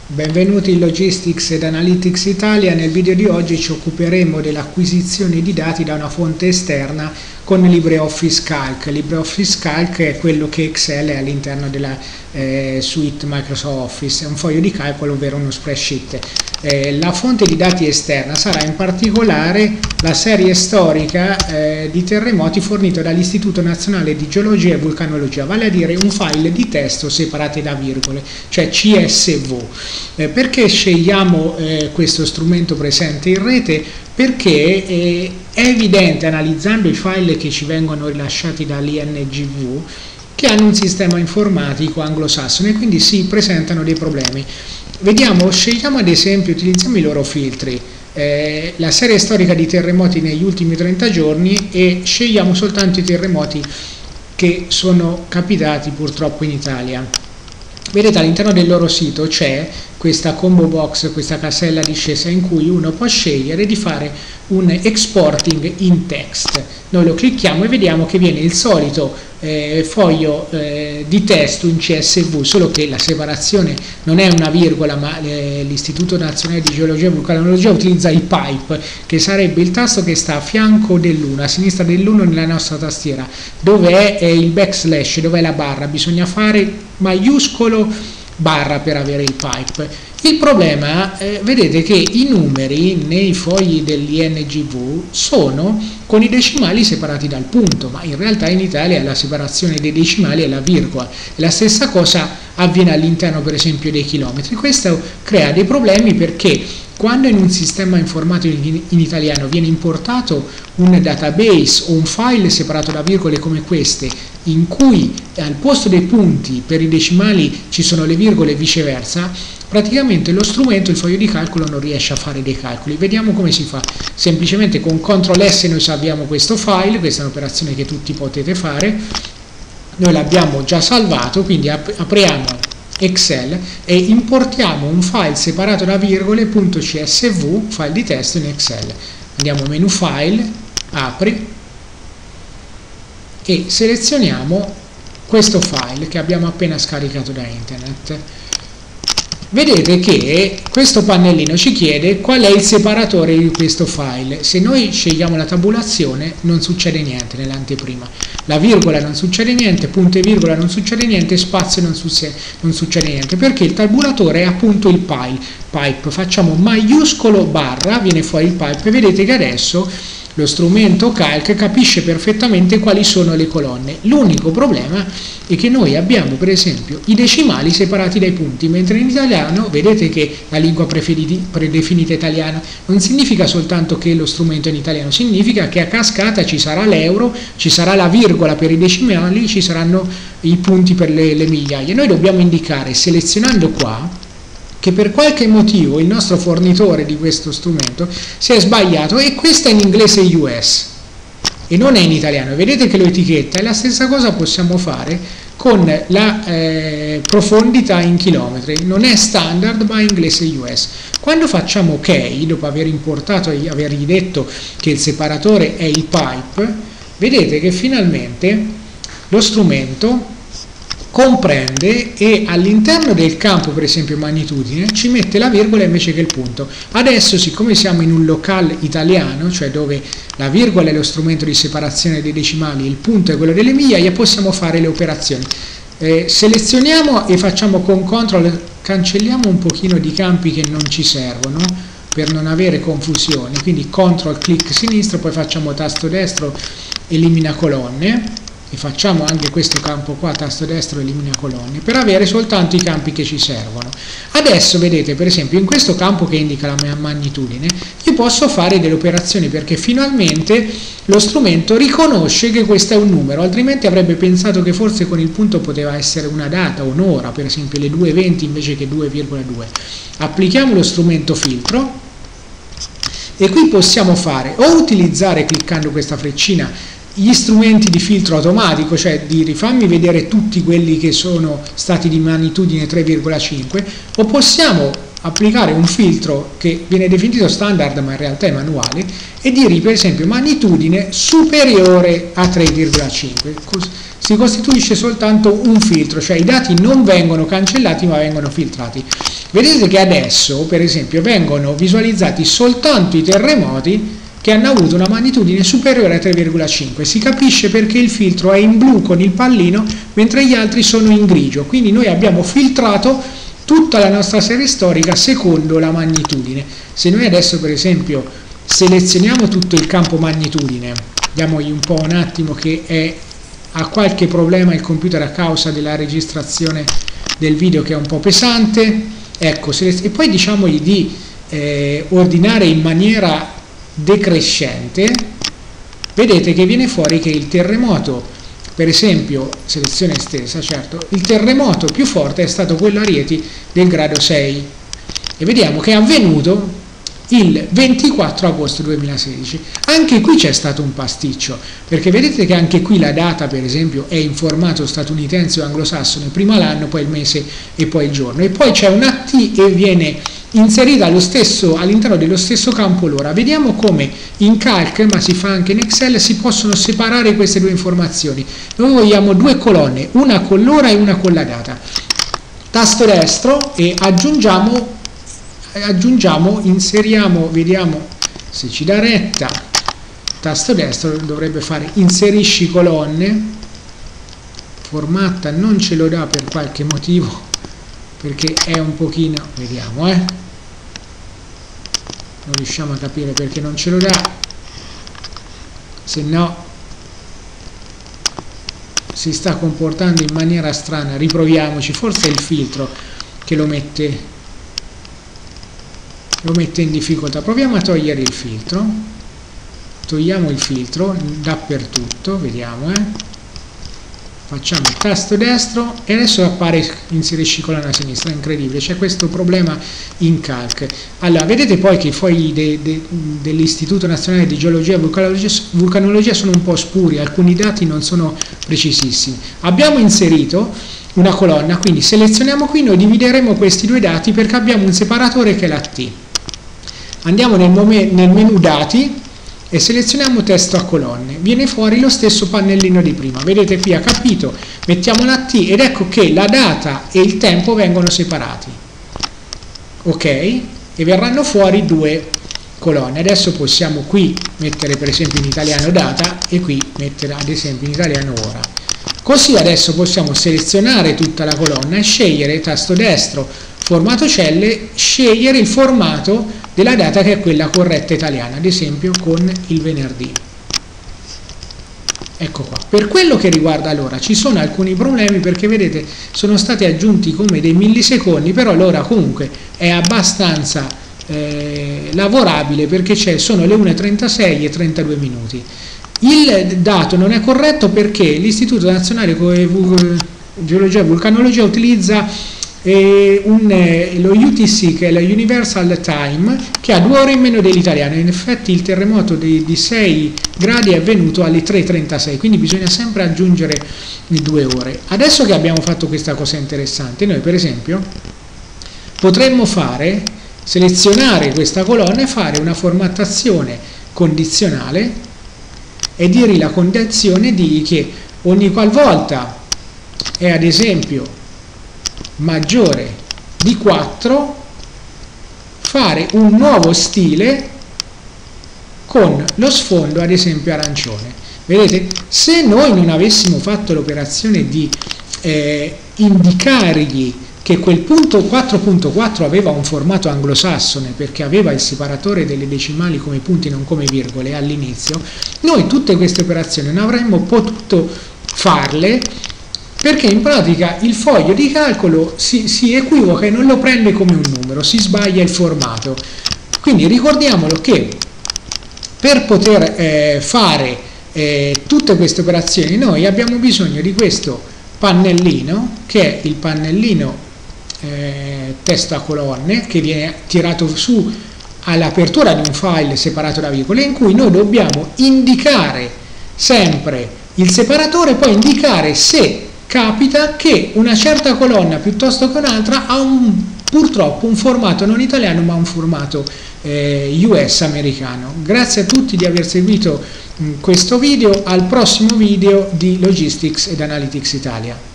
Benvenuti in Logistics ed Analytics Italia. Nel video di oggi ci occuperemo dell'acquisizione di dati da una fonte esterna con LibreOffice Calc. LibreOffice Calc è quello che Excel è all'interno della suite Microsoft Office, è un foglio di calcolo, ovvero uno spreadsheet. La fonte di dati esterna sarà in particolare la serie storica di terremoti fornito dall'Istituto Nazionale di Geologia e Vulcanologia, vale a dire un file di testo separati da virgole, cioè CSV. Perché scegliamo questo strumento presente in rete? Perché è evidente, analizzando i file che ci vengono rilasciati dall'INGV, che hanno un sistema informatico anglosassone e quindi si presentano dei problemi. Vediamo, scegliamo ad esempio, utilizziamo i loro filtri, la serie storica di terremoti negli ultimi 30 giorni e scegliamo soltanto i terremoti che sono capitati purtroppo in Italia. Vedete, all'interno del loro sito c'è questa combo box, questa casella discesa in cui uno può scegliere di fare un exporting in text. Noi lo clicchiamo e vediamo che viene il solito foglio di testo in CSV, solo che la separazione non è una virgola, ma l'Istituto Nazionale di Geologia e Vulcanologia utilizza il pipe, che sarebbe il tasto che sta a fianco dell'1, a sinistra dell'1 nella nostra tastiera, dove è il backslash, dove è la barra. Bisogna fare maiuscolo barra per avere il pipe. Il problema, vedete che i numeri nei fogli dell'INGV sono con i decimali separati dal punto, ma in realtà in Italia la separazione dei decimali è la virgola. La stessa cosa avviene all'interno, per esempio, dei chilometri. Questo crea dei problemi perché quando in un sistema informatico in italiano viene importato un database o un file separato da virgole come queste, in cui al posto dei punti per i decimali ci sono le virgole e viceversa, praticamente lo strumento, il foglio di calcolo, non riesce a fare dei calcoli. Vediamo come si fa. Semplicemente con CTRL S noi salviamo questo file, questa è un'operazione che tutti potete fare. Noi l'abbiamo già salvato, quindi apriamo Excel e importiamo un file separato da virgole .csv, file di testo in Excel. Andiamo menu file, apri e selezioniamo questo file che abbiamo appena scaricato da internet. Vedete che questo pannellino ci chiede qual è il separatore di questo file. Se noi scegliamo la tabulazione non succede niente nell'anteprima, la virgola non succede niente, punto e virgola non succede niente, spazio non succede niente, perché il tabulatore è appunto il pipe. Facciamo maiuscolo barra, viene fuori il pipe e vedete che adesso lo strumento Calc capisce perfettamente quali sono le colonne. L'unico problema è che noi abbiamo, per esempio, i decimali separati dai punti, mentre in italiano, vedete che la lingua predefinita italiana non significa soltanto che lo strumento è in italiano, significa che a cascata ci sarà l'euro, ci sarà la virgola per i decimali, ci saranno i punti per le migliaia. Noi dobbiamo indicare, selezionando qua, che per qualche motivo il nostro fornitore di questo strumento si è sbagliato e questa è in inglese US e non è in italiano. Vedete che lo etichetta, e la stessa cosa possiamo fare con la profondità in chilometri, non è standard ma è inglese US. Quando facciamo OK, dopo aver importato e avergli detto che il separatore è il pipe, vedete che finalmente lo strumento comprende e all'interno del campo, per esempio magnitudine, ci mette la virgola invece che il punto. Adesso, siccome siamo in un locale italiano, cioè dove la virgola è lo strumento di separazione dei decimali, il punto è quello delle migliaia, possiamo fare le operazioni. Selezioniamo e facciamo con CTRL, cancelliamo un pochino di campi che non ci servono per non avere confusione, quindi CTRL clic sinistro, poi facciamo tasto destro, elimina colonne, e facciamo anche questo campo qua, tasto destro, elimina colonne, per avere soltanto i campi che ci servono. Adesso vedete, per esempio, in questo campo che indica la mia magnitudine, io posso fare delle operazioni perché finalmente lo strumento riconosce che questo è un numero, altrimenti avrebbe pensato che forse con il punto poteva essere una data, un'ora, per esempio le 2:20 invece che 2,2. Applichiamo lo strumento filtro e qui possiamo fare o utilizzare, cliccando questa freccina, gli strumenti di filtro automatico, cioè di rifammi vedere tutti quelli che sono stati di magnitudine 3,5, o possiamo applicare un filtro che viene definito standard ma in realtà è manuale e dire per esempio magnitudine superiore a 3,5. si costituisce soltanto un filtro, cioè i dati non vengono cancellati ma vengono filtrati. Vedete che adesso, per esempio, vengono visualizzati soltanto i terremoti che hanno avuto una magnitudine superiore a 3,5. Si capisce perché il filtro è in blu con il pallino, mentre gli altri sono in grigio. Quindi noi abbiamo filtrato tutta la nostra serie storica secondo la magnitudine. Se noi adesso, per esempio, selezioniamo tutto il campo magnitudine, diamogli un po' un attimo che ha qualche problema il computer a causa della registrazione del video che è un po' pesante, ecco, e poi diciamogli di ordinare in maniera decrescente, vedete che viene fuori che il terremoto, per esempio, selezione estesa, certo, il terremoto più forte è stato quello a Rieti del grado 6 e vediamo che è avvenuto il 24 agosto 2016. Anche qui c'è stato un pasticcio, perché vedete che anche qui la data, per esempio, è in formato statunitense o anglosassone, prima l'anno, poi il mese e poi il giorno, e poi c'è una T e viene inserita all'interno dello stesso campo l'ora. Vediamo come in Calc, ma si fa anche in Excel, si possono separare queste due informazioni. Noi vogliamo due colonne, una con l'ora e una con la data. Tasto destro e inseriamo, vediamo se ci dà retta. Tasto destro dovrebbe fare inserisci colonne, formatta non ce lo dà per qualche motivo, perché è un pochino, vediamo, non riusciamo a capire perché non ce lo dà, se no si sta comportando in maniera strana. Riproviamoci, forse è il filtro che lo mette in difficoltà. Proviamo a togliere il filtro, togliamo il filtro dappertutto, vediamo, facciamo il tasto destro e adesso appare inserisci colonna a sinistra. È incredibile, c'è questo problema in Calc. Allora, vedete poi che i fogli dell'Istituto Nazionale di Geologia e Vulcanologia sono un po' spuri, alcuni dati non sono precisissimi. Abbiamo inserito una colonna, quindi selezioniamo qui, noi divideremo questi due dati perché abbiamo un separatore che è la T. Andiamo nel menu dati e selezioniamo testo a colonne, viene fuori lo stesso pannellino di prima, vedete qui ha capito, mettiamo la T ed ecco che la data e il tempo vengono separati, ok, e verranno fuori due colonne. Adesso possiamo qui mettere per esempio in italiano data e qui mettere ad esempio in italiano ora, così adesso possiamo selezionare tutta la colonna e scegliere, tasto destro, formato celle, scegliere il formato della data che è quella corretta italiana, ad esempio con il venerdì. Ecco qua. Per quello che riguarda l'ora ci sono alcuni problemi perché vedete sono stati aggiunti come dei millisecondi, però l'ora comunque è abbastanza lavorabile perché sono le 1:36 e 32 minuti. Il dato non è corretto perché l'Istituto Nazionale di Geologia e Vulcanologia utilizza lo UTC, che è la Universal Time, che ha 2 ore in meno dell'italiano. In effetti il terremoto di 6 gradi è avvenuto alle 3:36, quindi bisogna sempre aggiungere 2 ore. Adesso che abbiamo fatto questa cosa interessante, noi per esempio potremmo selezionare questa colonna e fare una formattazione condizionale e dire la condizione di che ogni qualvolta è ad esempio maggiore di 4 fare un nuovo stile con lo sfondo ad esempio arancione. Vedete, se noi non avessimo fatto l'operazione di indicargli che quel punto 4.4 aveva un formato anglosassone perché aveva il separatore delle decimali come punti non come virgole all'inizio, noi tutte queste operazioni non avremmo potuto farle perché in pratica il foglio di calcolo si equivoca e non lo prende come un numero, si sbaglia il formato. Quindi ricordiamolo che per poter fare tutte queste operazioni noi abbiamo bisogno di questo pannellino, che è il pannellino testo a colonne, che viene tirato su all'apertura di un file separato da virgole, in cui noi dobbiamo indicare sempre il separatore e poi indicare se capita che una certa colonna piuttosto che un'altra ha purtroppo un formato non italiano ma un formato US americano. Grazie a tutti di aver seguito questo video al prossimo video di Logistics ed Analytics Italia.